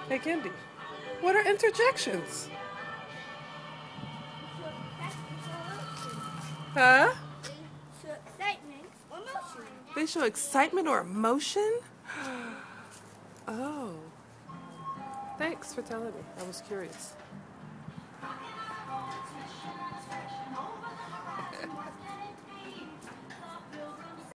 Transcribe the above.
Hey, Kendi, what are interjections? Huh? Show excitement or emotion. They show excitement or emotion? Oh. Thanks for telling me. I was curious.